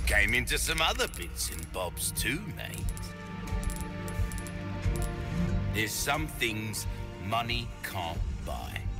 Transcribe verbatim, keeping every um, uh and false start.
Came into some other bits and bobs too, mate. There's some things money can't buy.